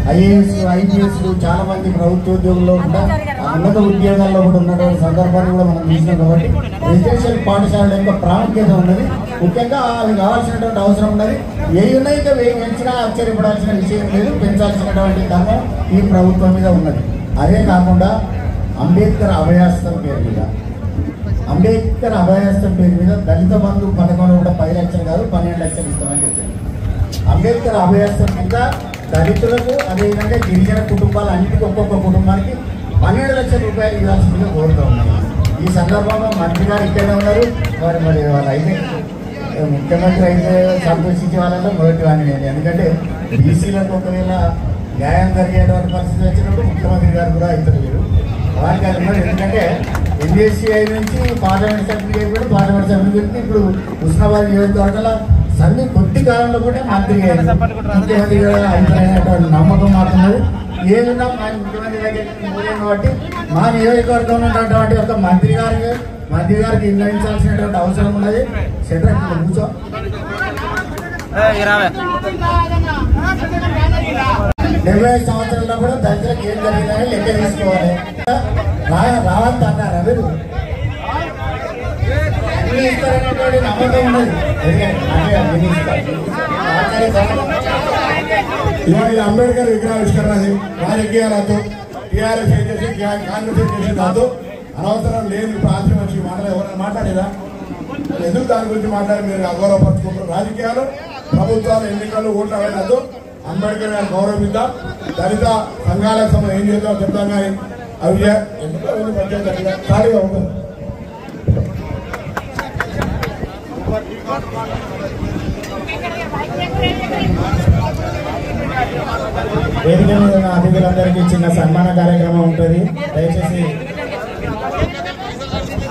IAS IPS చాలా మంది ప్రభుత్వ ఉద్యోగుల్లో కూడా ఉన్నత ఉద్యోగాల్లో కూడా ఉన్నటువంటి సందర్భాన్ని కూడా మనం చూసినాం. కాబట్టి రెసిడెన్షియల్ పాఠశాల యొక్క ప్రాముఖ్యత ఉన్నది. ముఖ్యంగా అవి కావాల్సినటువంటి అవసరం ఉన్నది. ఏ ఉన్నాయి ఇంకా పెంచినా ఆశ్చర్యపడాల్సిన విషయం లేదు. పెంచాల్సినటువంటి ధర్మం ఈ ప్రభుత్వం మీద ఉన్నది. అదే కాకుండా అంబేద్కర్ అభయాస్తం పేరు మీద దళిత బంధు పథకంలో కూడా 10 లక్షలు కాదు 12 లక్షలు ఇస్తామని చెప్పారు. అంబేద్కర్ అభయాస్తం కింద దళితులకు అదేవిధంగా గిరిజన కుటుంబాలు అన్నిటికీ ఒక్కొక్క కుటుంబానికి 12 లక్షల రూపాయలు ఇవ్వాల్సిందిగా కోరుతూ ఉన్నాయి. ఈ సందర్భంగా మంత్రి గారు ఇక్కడే ఉన్నారు. మరి వాళ్ళు అయితే ముఖ్యమంత్రి అయితే సంతోషించే వాళ్ళలో మొదటి వాడిని నేను. ఎందుకంటే బీసీలకు ఒకవేళ న్యాయం జరిగేటువంటి పరిస్థితి వచ్చినప్పుడు ముఖ్యమంత్రి గారు కూడా అవుతారు వీరు వారికి అది ఉన్నారు. ఎందుకంటే NSCI నుంచి పార్లమెంట్ సభ్యులు కూడా పార్లమెంట్ సభ్యులు ఇప్పుడు హుస్నాబాద్ నియోజకవర్గాల సర్వే కొద్ది కాలంలో కూడా మంత్రి ముఖ్యమంత్రి గారు అయిపోయినటువంటి నమ్మకం మాకున్నది. ఏదన్నా మా ముఖ్యమంత్రి దగ్గరికి పోయాను కాబట్టి మా నియోజకవర్గంలో ఉన్నటువంటి ఒక మంత్రి గారికి నిర్ణయించాల్సినటువంటి అవసరం ఉన్నది. సెంటర్ కూర్చో 75 సంవత్సరాల్లో కూడా దళితులకు ఏం జరిగిందని లెక్క తీసుకోవాలి. రావంత అన్నారు మీరు అన్ని ఇస్తారనేటువంటి నమ్మకం ఉన్నది. ఇవాళ అంబేద్కర్ విగ్రహావిష్కరణని రాజకీయాలతో TRS చేసి కాంగ్రెస్ చేసి దాంతో అనవసరం లేని ప్రాంతం వచ్చి ఎవరైనా మాట్లాడేదా? ఎందుకు దాని గురించి మాట్లాడి మీరు అగౌరవపరుచుకుంటారు? రాజకీయాలు ప్రభుత్వాలు ఎన్నికలు ఓట్లు అవ్వడంతో అంబేద్కర్ గారు గౌరవిద్దాం. దళిత సంఘాలకు సంబంధం ఏం చేద్దాం చెప్తాం. కానీ అవి ఎందుకు ఖాళీగా ఉంటుంది. వేదిక మీద ఉన్న అతిథులందరికీ చిన్న సన్మాన కార్యక్రమం ఉంటుంది. దయచేసి